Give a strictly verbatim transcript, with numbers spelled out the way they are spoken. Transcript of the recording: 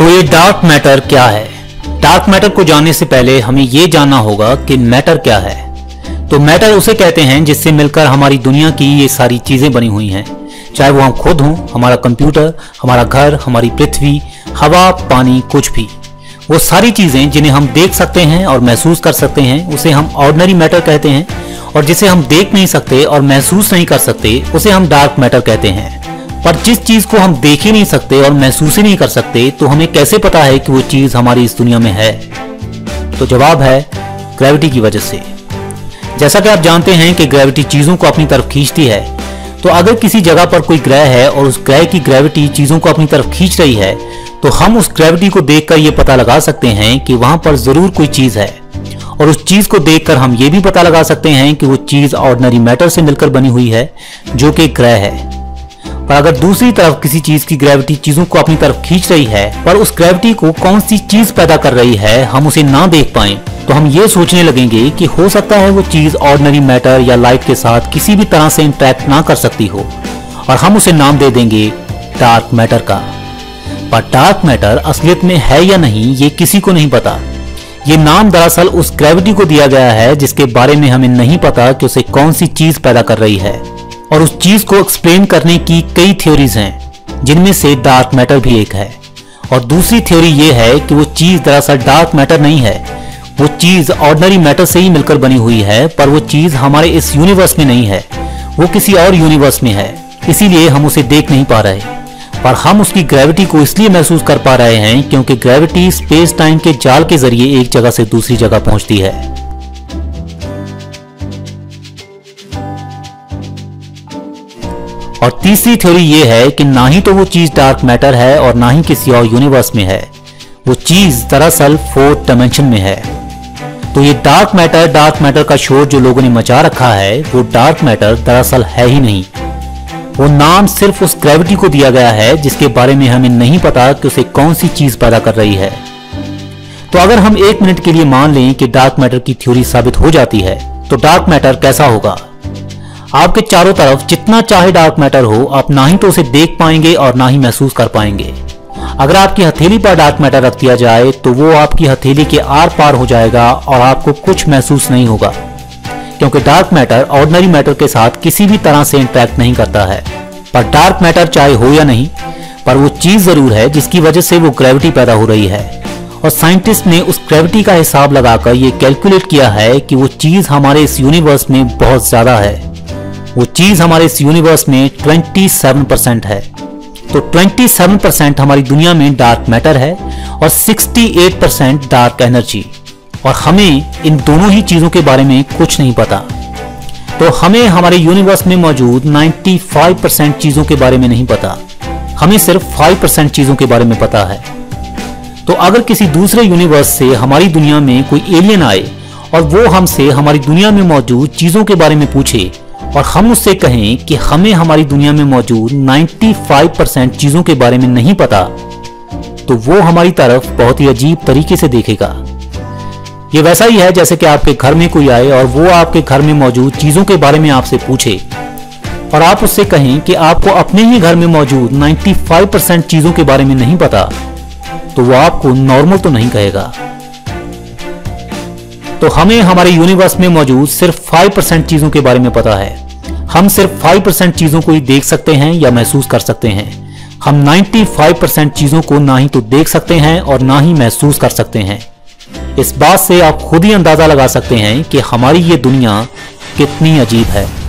तो ये dark matter क्या है? डार्क मैटर को जानने से पहले हमें ये जानना होगा कि मैटर क्या है। तो मैटर उसे कहते हैं जिससे मिलकर हमारी दुनिया की ये सारी चीजें बनी हुई हैं, चाहे वो हम खुद हों, हमारा कंप्यूटर, हमारा घर, हमारी पृथ्वी, हवा, पानी, कुछ भी। वो सारी चीजें जिन्हें हम देख सकते हैं और महसूस कर सकते हैं उसे हम ऑर्डिनरी मैटर कहते हैं, और जिसे हम देख नहीं सकते और महसूस नहीं कर सकते उसे हम डार्क मैटर कहते हैं। पर जिस चीज को हम देख ही नहीं सकते और महसूस ही नहीं कर सकते तो हमें कैसे पता है कि वो चीज हमारी इस दुनिया में है? तो जवाब है ग्रेविटी की वजह से। जैसा कि आप जानते हैं कि ग्रेविटी चीजों को अपनी तरफ खींचती है, तो अगर किसी जगह पर कोई ग्रह है और उस ग्रह की ग्रेविटी चीजों को अपनी तरफ खींच रही है, तो हम उस ग्रेविटी को देखकर ये पता लगा सकते हैं कि वहां पर जरूर कोई चीज है, और उस चीज को देखकर हम ये भी पता लगा सकते हैं कि वो चीज ऑर्डिनरी मैटर से मिलकर बनी हुई है जो कि ग्रह है। पर अगर दूसरी तरफ किसी चीज की ग्रेविटी चीजों को अपनी तरफ खींच रही है, पर उस ग्रेविटी को कौन सी चीज पैदा कर रही है हम उसे ना देख पाएं, तो हम ये सोचने लगेंगे कि हो सकता है वो चीज ऑर्डिनरी मैटर या लाइट के साथ किसी भी तरह से इंटरेक्ट ना कर सकती हो, और हम उसे नाम दे देंगे डार्क मैटर का। पर डार्क मैटर असलियत में है या नहीं ये किसी को नहीं पता। ये नाम दरअसल उस ग्रेविटी को दिया गया है जिसके बारे में हमें नहीं पता कि उसे कौन सी चीज पैदा कर रही है, और उस चीज को एक्सप्लेन करने की कई थ्योरीज हैं जिनमें से डार्क मैटर भी एक है। और दूसरी थ्योरी ये है कि वो चीज दरअसल डार्क मैटर नहीं है, वो चीज ऑर्डिनरी मैटर से ही मिलकर बनी हुई है, पर वो चीज हमारे इस यूनिवर्स में नहीं है, वो किसी और यूनिवर्स में है, इसीलिए हम उसे देख नहीं पा रहे। पर हम उसकी ग्रेविटी को इसलिए महसूस कर पा रहे हैं क्योंकि ग्रेविटी स्पेस टाइम के जाल के जरिए एक जगह से दूसरी जगह पहुंचती है। और तीसरी थ्योरी ये है कि ना ही तो वो चीज डार्क मैटर है और ना ही किसी और यूनिवर्स में है, वो चीज दरअसल फोर्थ डायमेंशन में है। तो ये डार्क मैटर डार्क मैटर का शोर जो लोगों ने मचा रखा है, वो डार्क मैटर दरअसल है ही नहीं। वो नाम सिर्फ उस ग्रेविटी को दिया गया है जिसके बारे में हमें नहीं पता कि उसे कौन सी चीज पैदा कर रही है। तो अगर हम एक मिनट के लिए मान लें कि डार्क मैटर की थ्योरी साबित हो जाती है, तो डार्क मैटर कैसा होगा? आपके चारों तरफ जितना चाहे डार्क मैटर हो, आप ना ही तो उसे देख पाएंगे और ना ही महसूस कर पाएंगे। अगर आपकी हथेली पर डार्क मैटर रख दिया जाए तो वो आपकी हथेली के आर पार हो जाएगा और आपको कुछ महसूस नहीं होगा, क्योंकि डार्क मैटर ऑर्डिनरी मैटर के साथ किसी भी तरह से इंटरेक्ट नहीं करता है। पर डार्क मैटर चाहे हो या नहीं, पर वो चीज जरूर है जिसकी वजह से वो ग्रेविटी पैदा हो रही है। और साइंटिस्ट ने उस ग्रेविटी का हिसाब लगाकर ये कैलकुलेट किया है कि वो चीज हमारे इस यूनिवर्स में बहुत ज्यादा है। वो चीज हमारे इस यूनिवर्स में सत्ताईस परसेंट है। तो सत्ताईस परसेंट हमारी दुनिया में डार्क मैटर है और अड़सठ परसेंट डार्क एनर्जी, और हमें इन दोनों ही चीजों के बारे में कुछ नहीं पता। तो हमें हमारे यूनिवर्स में मौजूद पचानवे परसेंट चीजों के बारे में नहीं पता, हमें सिर्फ पाँच परसेंट चीजों के बारे में पता है। तो अगर किसी दूसरे यूनिवर्स से हमारी दुनिया में कोई एलियन आए और वो हमसे हमारी दुनिया में मौजूद चीजों के बारे में पूछे और हम उससे कहें कि हमें हमारी दुनिया में मौजूद पचानवे परसेंट चीजों के बारे में नहीं पता, तो वो हमारी तरफ बहुत ही अजीब तरीके से देखेगा। ये वैसा ही है जैसे कि आपके घर में कोई आए और वो आपके घर में मौजूद चीजों के बारे में आपसे पूछे और आप उससे कहें कि आपको अपने ही घर में मौजूद पचानवे परसेंट चीजों के बारे में नहीं पता, तो वो आपको नॉर्मल तो नहीं कहेगा। तो हमें हमारे यूनिवर्स में मौजूद सिर्फ पाँच परसेंट चीजों के बारे में पता है। हम सिर्फ पाँच परसेंट चीजों को ही देख सकते हैं या महसूस कर सकते हैं। हम पचानवे परसेंट चीजों को ना ही तो देख सकते हैं और ना ही महसूस कर सकते हैं। इस बात से आप खुद ही अंदाजा लगा सकते हैं कि हमारी ये दुनिया कितनी अजीब है।